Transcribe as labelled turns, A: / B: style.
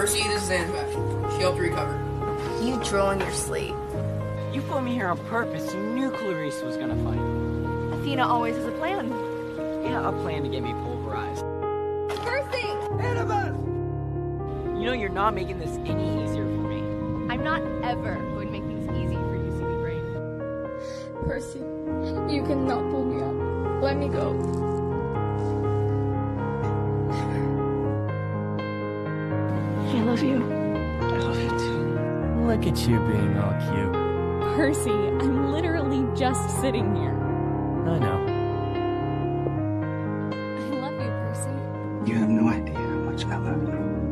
A: Percy, this is Annabeth. She helped you recover.
B: You drool in your sleep.
C: You put me here on purpose. You knew Clarice was gonna fight.
B: Athena always has a plan.
C: Yeah, a plan to get me pulverized.
B: Percy!
D: Annabeth!
C: You know you're not making this any easier for me.
B: I'm not ever going to make things easy for you, silly brain.
E: Percy, you cannot pull me up. Let me go. I love you.
C: I love you too.
F: Look at you being all cute.
E: Percy, I'm literally just sitting here.
F: I know.
E: I love you, Percy.
D: You have no idea how much I love you.